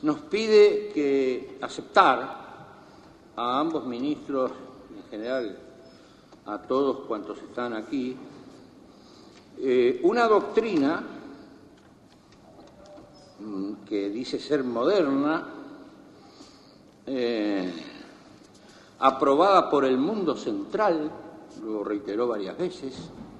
nos pide que aceptar a ambos ministros, en general a todos cuantos están aquí, una doctrina que dice ser moderna, aprobada por el mundo central, lo reiteró varias veces,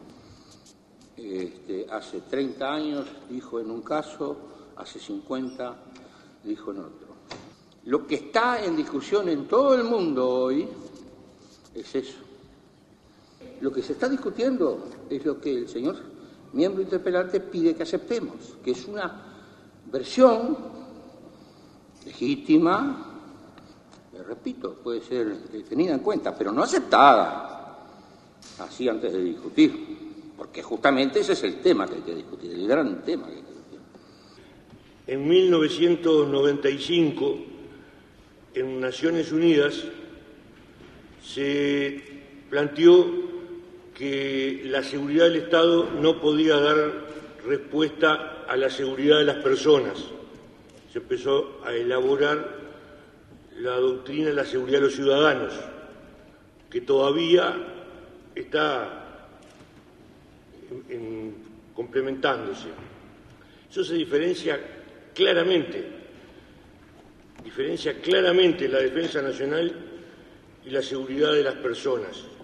hace 30 años dijo en un caso, hace 50 dijo en otro. Lo que está en discusión en todo el mundo hoy es eso. Lo que se está discutiendo es lo que el señor miembro interpelante pide que aceptemos, que es una versión legítima, repito, puede ser tenida en cuenta, pero no aceptada así antes de discutir, porque justamente ese es el tema que hay que discutir, el gran tema que hay que discutir. En 1995, en Naciones Unidas, se planteó que la seguridad del Estado no podía dar respuesta a la seguridad de las personas. Se empezó a elaborar la doctrina de la seguridad de los ciudadanos, que todavía está complementándose. Eso se diferencia claramente la defensa nacional y la seguridad de las personas.